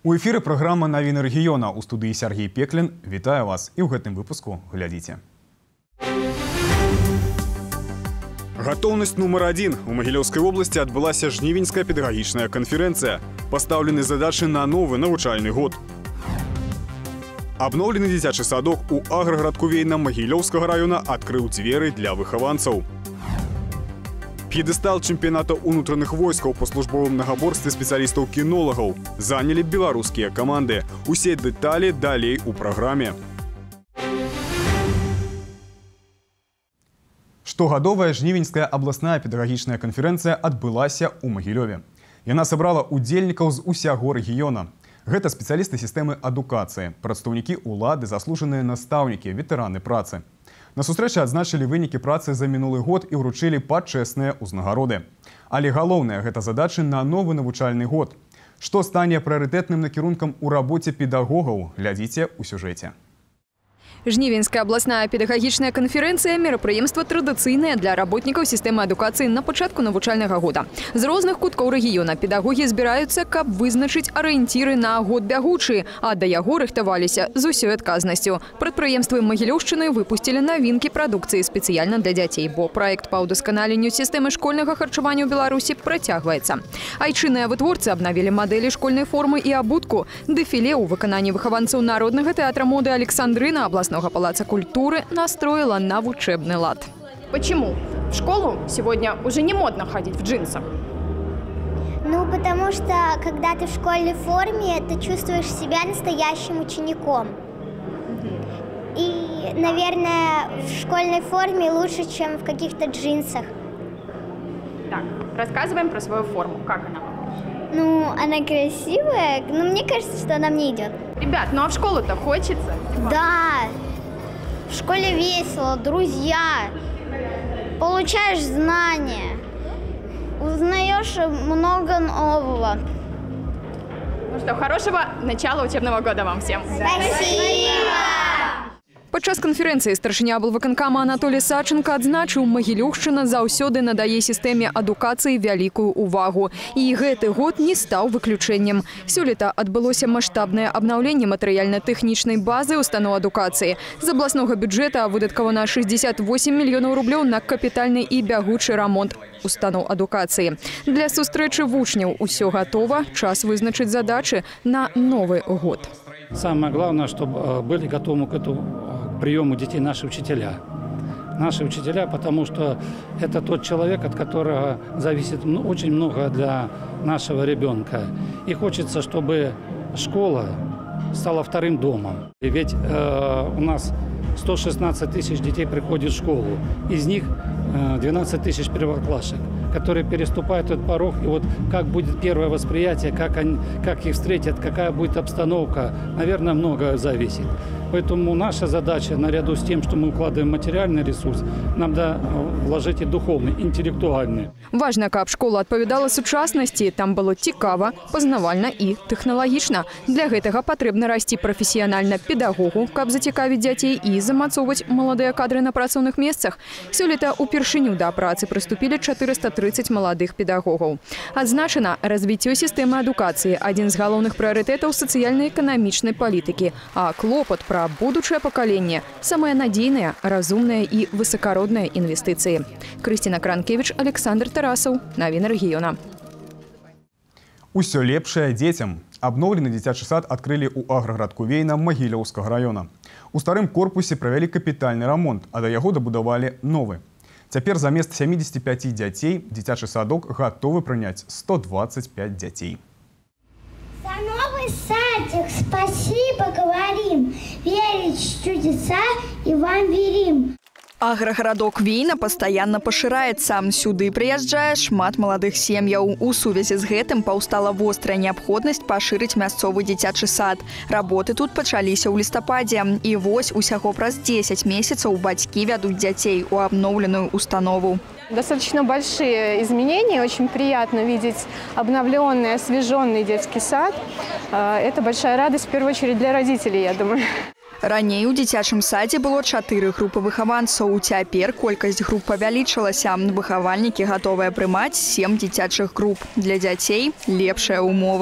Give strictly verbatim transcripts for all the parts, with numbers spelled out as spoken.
У эфіры праграма «Навіны рэгіёна». У студыі Сергей Пеклін. Вітаю вас. І ў гэтым выпуску глядзіце. Гатоўнасць нумар адзін. У Магілёўскай обласці адбылася жнівеньская педагагічная канферэнцыя. Пастаўлены задачы на новы навучальны год. Абноўлены дзіцячы садок у аграгарадку Вейна Магілёўскага района адкрыў дзверы для выхаванцаў. П'едэстал чэмпіяната ўнутраных войскаў па службовым нагаборстве спецыялістаў-кінолагаў занялі беларускія каманды. Усе дэталі далей у праграме. Штогадовая жнівеньская абласная педагагічная канферэнцыя адбылася ў Магілёве. Яна сабрала удзельнікаў з усяго рэгіёна. Гэта спецыялісты сістэмы адукацыі, прадстаўнікі ўлады, заслужаныя настаўнікі, ветэраны працы. На сустрэчы адзначылі вынікі працы за мінулы год і ўручылі пачэсныя ўзнагароды. Але галоўнае гэта задачы на новы навучальны год. Што стане прыярытэтным накірункам у рабоце педагогаў, глядзіце ў сюжэце. Жнівеньская абласная педагагічная канферэнцыя – мерапрыемства традыцыйнае для работнікаў сістэмы адукацыі на пачатку навучальнага года. З розных куткоў рэгіёна педагогі збіраюцца, каб вызначыць арыенціры на год бягучы, а да яго рыхтаваліся з усёй адказнасцю. Прадпрыемствы Магілёўшчыны выпусцілі навінкі прадукцыі спецыяльна для дзяцей, бо праект па ўдасканаленню сістэмы школьнага харчавання ў Беларусі працягваецца. Айчынныя вытворцы абнавілі мадэлі школьнай формы і абутку. Дэфіле ў выкананні выхаванцаў народнага тэатра моды Александрына областного палаца культуры настроила на учебный лад. Почему? В школу сегодня уже не модно ходить в джинсах. Ну, потому что, когда ты в школьной форме, ты чувствуешь себя настоящим учеником. И, наверное, в школьной форме лучше, чем в каких-то джинсах. Так, рассказываем про свою форму. Как она? Ну, она красивая, но мне кажется, что она мне идет. Ребят, ну а в школу-то хочется? Да, в школе весело, друзья, получаешь знания, узнаешь много нового. Ну что, хорошего начала учебного года вам всем. Спасибо! Падчас канферэнцыі старшыня аблвыканкама Анатолій Саченко адзначыў, Магілёўшчына заўсёды надае сістэме адукацыі вялікую ўвагу. І гэты год не стаў выключэннем. Сёлета адбылося маштабнае абнаўленне матэрыяльна-тэхнічнай базы устаноў адукацыі. З абласнога бюджэта выдаткавана шэсцьдзесят восем мільёнаў рублёў на капітальны і бягучы рамонт устаноў адукацыі. Для сустрэчы вучняў усё гатова, час вызначыць задачы на новы год. Самое главное, чтобы были готовы к этому приему детей наши учителя. Наши учителя, потому что это тот человек, от которого зависит очень много для нашего ребенка. И хочется, чтобы школа стала вторым домом. И ведь э, у нас сто шестнадцать тысяч детей приходит в школу. Из них э, двенадцать тысяч первоклашек, которые переступают этот порог. И вот как будет первое восприятие, как, они, как их встретят, какая будет обстановка, наверное, многое зависит. Поэтому наша задача, наряду с тем, что мы укладываем материальный ресурс, нам надо вложить и духовный, интеллектуальный. Важно, каб школа адпавядала сучаснасці, там было цікава, пазнавальна і тэхналагічна. Для гэтага патрэбна расці прафесіянальна педагогу, каб зацікавіць дзяцей і замацоўваць маладыя кадры на працоўных месцах. Сёлета упершыню да працы прыступілі чатырыста трыццаць маладых педагогаў. Адзначана, развіццё сістэмы адукацыі – адзін з галоўных прыярытэтаў сацыяльна-эканамічнай палітыкі, а клопат пра будучае пакаленне – самыя надзейныя, разумныя і высакародныя інвестыцыі. Крысціна Кранкевіч, Александр Тарасаў. Навіны рэгіёна. Усё лепшае дзецям. Абноўлены дзіцячы сад адкрылі ў аграгарадку Вейна Магілёўскага района. У старым корпусе правялі капітальны рамонт, а да яго дабудавалі новы. Цяпер замест сямідзесяці пяці дзяцей дзіцячы садок гатовы прыняць сто двадцать пять дзяцей. За новый садик спасибо говорим, верить в чудеса и вам верим. Аграгарадок Вейна пастаянна пашыраецца. Сюды прыязджае шмат маладых сем'яў. У сувязі з гэтым паўстала вострая неабходнасць пашырыць мясцовы дзіцячы сад. Работы тут пачаліся ў лістападзе. І вось усяго праз дзесяць месяцаў бацькі вядуць дзяцей у абноўленую установу. Достаточно большие изменения. Очень приятно видеть обновленный, освеженный детский сад. Это большая радость, в первую очередь, для родителей, я думаю. Раней у дзіцячым садзе было чатыры групы выхаванцаў. Цяпер колькасць груп павялічылася. Выхавальнікі гатовыя прымаць сем дзіцячых груп. Для дзяцей лепшыя умовы.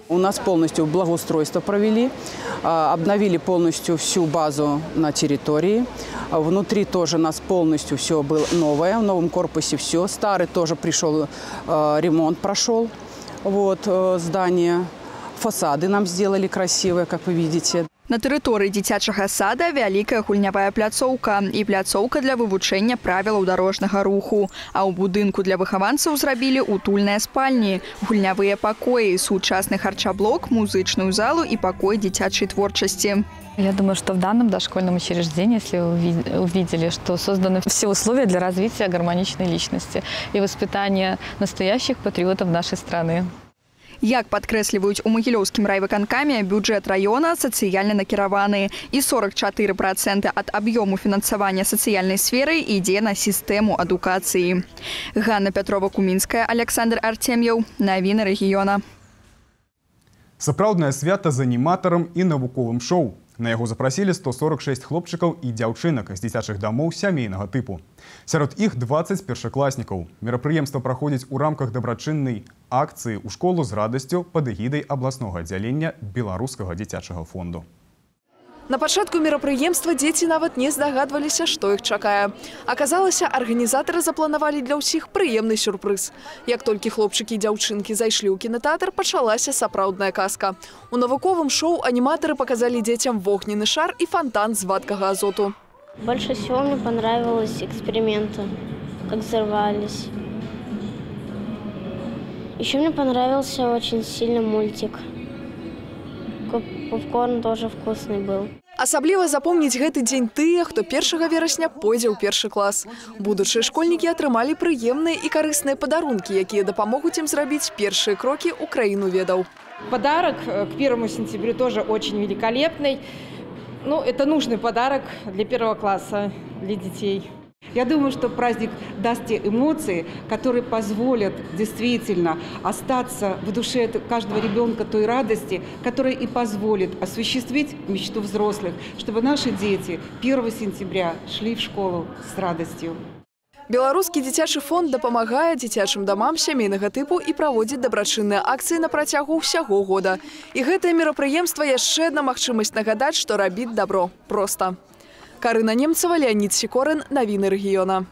У нас полностью благоустройство провели, обновили полностью всю базу на территории. Внутри тоже у нас полностью все было новое, в новом корпусе все. Старый тоже пришел, ремонт прошел, вот, здание. Фасады нам сделали красивые, как вы видите. На тэрыторыі дзіцячага сада вялікая гульнявая пляцоўка і пляцоўка для вывучэння правілаў дарожнага руху. А ў будынку для выхаванцаў зрабілі утульныя спальні, гульнявыя пакоі, сучасны харчаблок, музычную залу и покой дзіцячай творчасці. Я думаю, что в данном дошкольном учреждении, если вы увидели, что созданы все условия для развития гармоничной личности и воспитания настоящих патриотов нашей страны. Як падкрэсліваюць у Магілёўскім райвыканкаме, бюджэт района сацыяльна накіраваны і сорок чатыры працэнты ад аб'ёму фінансавання сацыяльнай сферы ідзе на сістэму адукацыі. Ганна Пятрова-Кумінская, Александр Артемьев. Навіны рэгіёна. Сапраўднае свята з аніматарам і навуковым шоу. На яго запрасілі сто сорок шэсць хлопчыкаў і дзяўчынак з дзіцячых дамоў сямейнага тыпу. Сярод іх дваццаць першакласнікаў. Мерапрыемства праходзіць у рамках дабрачыннай акцыі ў школу з радасцю пад эгідай абласнога аддзялення Беларускага дзіцячага фонду. На пачатку мерапрыемства дзеці нават не здагадваліся, што іх чакае. Аказалася, арганізатары запланавалі для ўсіх прыемны сюрпрыз. Як толькі хлопчыкі і дзяўчынкі зайшлі ў кінатэатр, пачалася сапраўдная казка. У навуковым шоу аніматары показалі дзецям вогненны шар і фонтан з вадкага азоту. Больше всего мне понравилось эксперименты, как взорвались. Еще мне понравился очень сильно мультик. Попкорн тоже вкусный был. Асабліва запомніць гэты дзень тыя, хто першага верасня пойдзе ў першы клас. Будучыя школьнікі атрымалі прыемныя і карысныя падарункі, якія дапамогуць ім зрабіць першыя крокі ў краіну ведаў. Подарок к первому сентябрю тоже очень великолепный. Ну, это нужный подарок для первого класса, для детей. Я думаю, что праздник даст те эмоции, которые позволят действительно остаться в душе каждого ребенка той радости, которая и позволит осуществить мечту взрослых, чтобы наши дети первого сентября шли в школу с радостью. Беларускі дзіцячы фонд дапамагае дзіцячым дамам сямейнага тыпу і праводзіць дабрачынныя акцыі на працягу ўсяго года. І гэтае мерапрыемства яшчэ адна магчымасць нагадаць, што рабіць дабро проста. Карына Немцева, Леонид Сикорин, Навіны рэгіёна.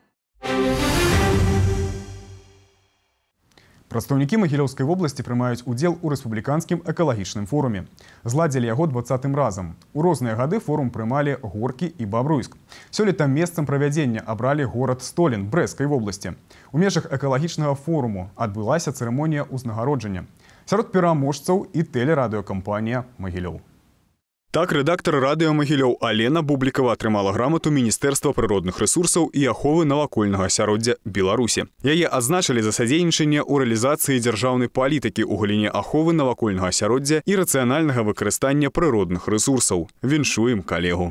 Прадстаўнікі Магілёўскай вобласці прымаюць удзел у рэспубліканскім экалагічным форуме. Зладзілі яго дваццатым разам. У розныя гады форум прымалі Горкі і Бабруйск. Сёлета месцам правядзення абралі горад Столін Брэсцкай вобласці. У межах экалагічнага форуму адбылася цырымонія ўзнагароджання. Сярод пераможцаў і тэлерадыёкампанія «Магілёў». Так, рэдактар радыё «Магілёў» Алена Бублікава атрымала грамату Міністэрства прыродных рэсурсаў і аховы навакольнага асяроддзя Беларусі. Яе адзначылі за садзейнічанне ў рэалізацыі дзяржаўнай палітыкі ў галіне аховы навакольнага асяроддзя і рацыянальнага выкарыстання прыродных рэсурсаў. Віншуем калегу.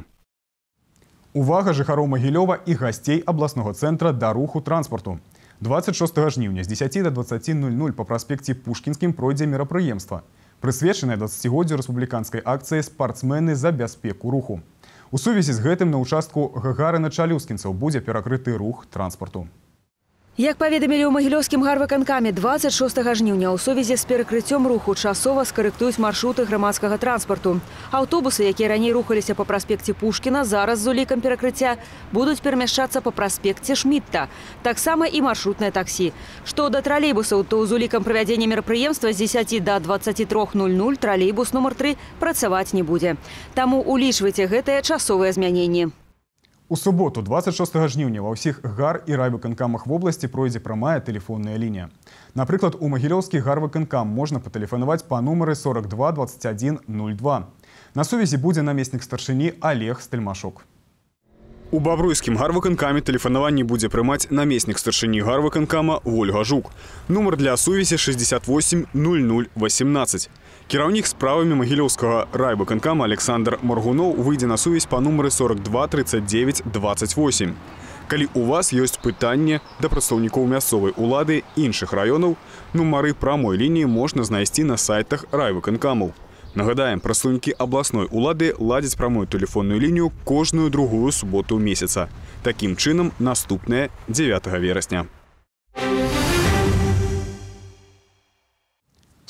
Увага жыхароў Магілёва і гасцей абласнога цэнтра да руху транспарту. дваццаць шостага жніўня з дзесяці да дваццаці нуль-нуль па праспекце Пушкінскім пройдзе мерапрыемства, прысвечанае дваццацігоддзю рэспубліканскай акцыі «Спартсмены за бяспеку руху». У сувязі з гэтым на ўчастку Гагарына-Чалюскінцаў будзе перакрыты рух транспарту. Як паведамілі ў Магілёўскім гарвыканкаме, дваццаць шостага жніўня ў сувязі з перакрыццём руху часова скарэктуюць маршруты грамадскага транспарту. Аўтобусы, якія раней рухаліся па праспекце Пушкіна, зараз з улікам перакрыцця будуць перамяшчацца па праспекце Шмітта. Таксама і маршрутнае таксі. Што да тралейбусаў, то з улікам правядзення мерапрыемства з дзесяці да дваццаці трох нуль-нуль тралейбус нумар тры працаваць не будзе. Таму улічвайце гэтыя часовыя змяненні. У суботу, дваццаць шостага жніўня, ва ўсіх гар і райвыканкамах вобласці пройдзе прамая тэлефонная лінія. Напрыклад, у Магілёўскі гарвыканкам можна патэлефанаваць па нумары сорок два дваццаць адзін нуль два. На сувязі будзе намеснік старшыні Олег Стельмашук. У Бабруйскім гарвыканкаме тэлефанаванне будзе прымаць намеснік старшыні гарвыканкама Вольга Жук. Нумар для сувязі шэсцьдзесят восемь нуль нуль восемнадцать. Кіраўнік справамі Магілёўскага райвыканкама Александр Маргуноў выйдзе на сувязь па нумары сорок два тридцать девять двадцать восемь. Калі у вас ёсць пытанне да прадстаўнікоў мясцовай улады іншых раёнаў, нумары прамой лініі можна знайсці на сайтах райвыканкамаў. Нагадаем, прадстаўнікі абласной улады ладзяць прамую тэлефонную лінію кожную другую суботу месяца. Такім чынам, наступнае дзевятага верасня.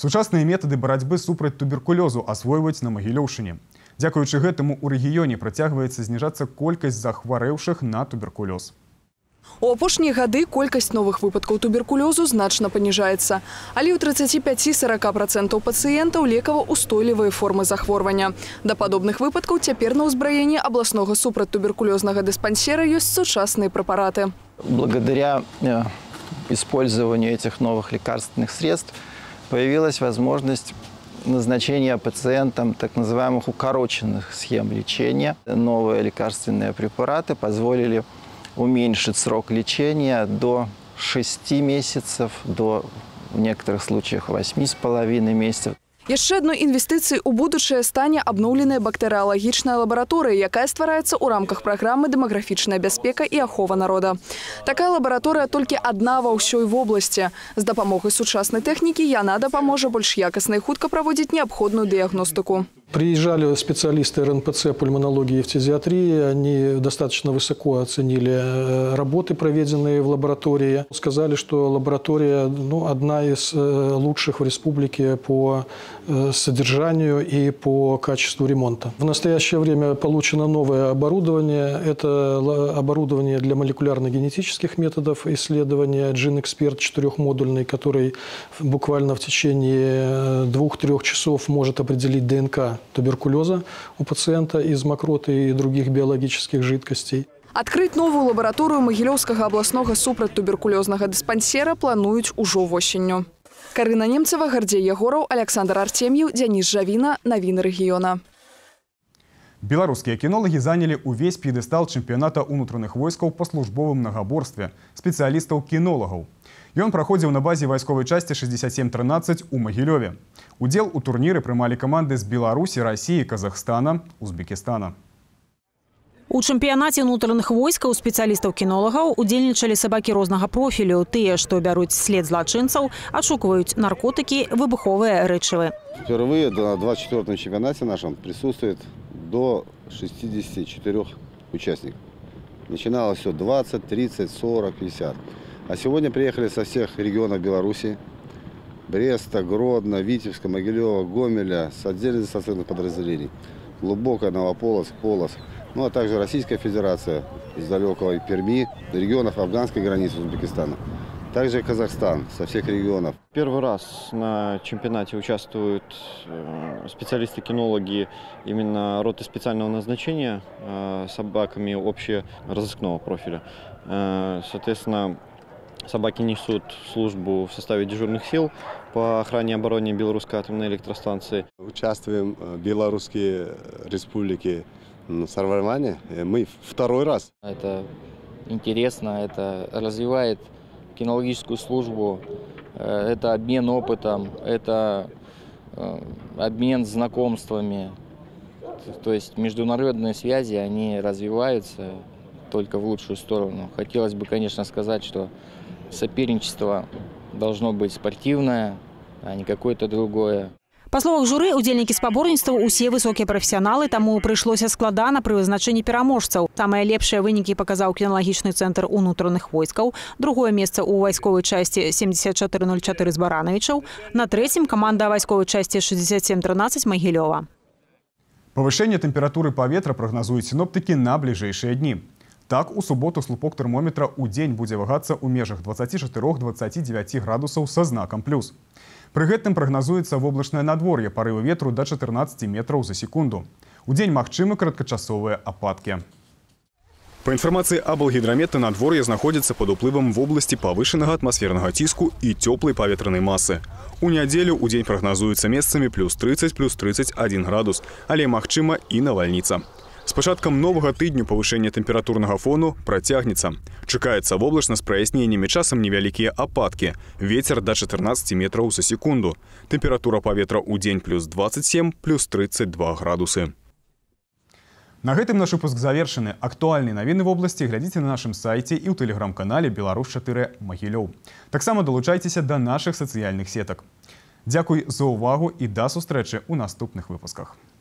Сучасныя метады барацьбы супраць туберкулёзу асвойваюць на Магілёўшчыне. Дзякуючы гэтаму у рэгіёне працягваецца зніжацца колькасць захварэўшых на туберкулёз. У апошнія гады колькасць новых выпадкаў туберкулёзу значна паніжаецца. Але ў тридцати пяти — сорока процентов пацыентаў лекава-устойлівыя формы захворвання. Да падобных выпадкаў цяпер на ўзбраенні абласнога супрацьтуберкулёзнага дыспансера ёсць сучасныя препараты. Благодаря использованию этих новых лекарственных средств появилась возможность назначения пациентам так называемых укороченных схем лечения. Новые лекарственные препараты позволили уменьшить срок лечения до шести месяцев, до в некоторых случаях восьми с половиной месяцев. Яшчэ адной інвестыцыяй у будучае стане абноўленая бактэрыялагічная лабараторыя, якая ствараецца ў рамках праграмы «Дэмаграфічная бяспека і ахова народа». Такая лабараторыя толькі адна ва ўсёй вобласці. З дапамогай сучаснай тэхнікі яна дапаможа больш якасна і хутка праводзіць неабходную дыягностыку. Приезжали специалисты эр эн пэ цэ, пульмонологии и фтизиатрии. Они достаточно высоко оценили работы, проведенные в лаборатории. Сказали, что лаборатория ну, одна из лучших в республике по содержанию и по качеству ремонта. В настоящее время получено новое оборудование. Это оборудование для молекулярно-генетических методов исследования GenExpert четырехмодульный, который буквально в течение двух-трех часов может определить дэ эн ка туберкулеза у пациента из мокроты и других биологических жидкостей. Открыть новую лабораторию Магілёўскага абласнога супрацьтуберкулёзнага дыспансера плануюць ужо восенню. Карына Немцева, Гордей Ягоров, Александр Артемьев, Денис Жавина. Новины региона. Белорусские кинологи заняли увесь пьедестал чемпионата унутраных войскаў по службовым многоборстве специалистов-кинологов. Ён праходзіў на базе вайсковай части шестьдесят семь тринадцать у Магілёве. Удзел у турніры прымалі каманды з Беларусі, России, Казахстана, Узбекистана. У чэмпіянаце ўнутраных войскаў спецыялістаў-кінолагаў удзельнічалі сабакі рознага профілю. Тыя, што бяруць след злачынцаў, адшукваюць наркотыкі, выбуховыя рэчывы. Впервые на двадцать четвёртом чемпионате нашем присутствует до шестидесяти четырёх участников. Начиналось все двадцать, тридцать, сорок, пятьдесят. А сегодня приехали со всех регионов Беларуси. Бреста, Гродно, Витебска, Могилева, Гомеля, с отдельных составных подразделений. Глубокая, Новополоцк, Полоцк. Ну а также Российская Федерация из далекого Перми, регионов афганской границы Узбекистана. Также Казахстан со всех регионов. Первый раз на чемпионате участвуют специалисты-кинологи именно роты специального назначения собаками общеразыскного профиля. Соответственно, собаки несут службу в составе дежурных сил по охране и обороне Белорусской атомной электростанции. Участвуем в Белорусской республике в соревнованиях. Мы второй раз. Это интересно, это развивает кинологическую службу, это обмен опытом, это обмен знакомствами. То есть международные связи, они развиваются только в лучшую сторону. Хотелось бы, конечно, сказать, что соперничество должно быть спортивное, а не какое-то другое. Па словах журы, удзельнікі спаборніцтваў усе высокія прафесіяналы, таму прыйшлося складана пры вызначэнні пераможцаў. Самыя лепшыя вынікі паказаў кіналагічны цэнтр унутраных войскаў, другое месца ў вайсковай часці семьдесят четыре ноль четыре з Барановичаў, на трэцім каманда вайсковай часці шестьдесят семь тринадцать Магілёва. Павышэнне тэмпературы паветра прагназуюць сіноптыкі на бліжэйшыя дні. Так, у суботу слупок тэрмометра ў дзень будзе вагацца ў межах двадцати чатырох — двадцати девяти градусаў са знакам плюс. Пры гэтым прагназуецца воблачнае надвор'е, парывы ветру да чатырнаццаці метраў за секунду. Удзень магчымы кароткачасовыя ападкі. Па інфармацыі аблгідрамета, надвор'е знаходзіцца пад уплывам вобласці павышанага атмасфернага ціску і цёплай паветранай масы. У нядзелю удзень прагназуецца месцамі плюс тридцать — плюс тридцать один градус, але магчыма і навальніца. С пачаткам новага тыдню павышэнне тэмпературнага фону працягнецца. Чакаецца воблачна з праясненнямі, часам невялікія ападкі. Вецер да чатырнаццаці метраў за секунду. Тэмпература паветра ў дзень плюс двадцать семь — плюс тридцать два градусы. На гэтым наш выпуск завершаны. Актуальныя навіны в области глядзіце на нашым сайце і ў тэлеграм-канале Беларусь чатыры Магілёў. Таксама далучайцеся да нашых сацыяльных сетак. Дзякуй за увагу і да сустрэчы ў наступных выпусках.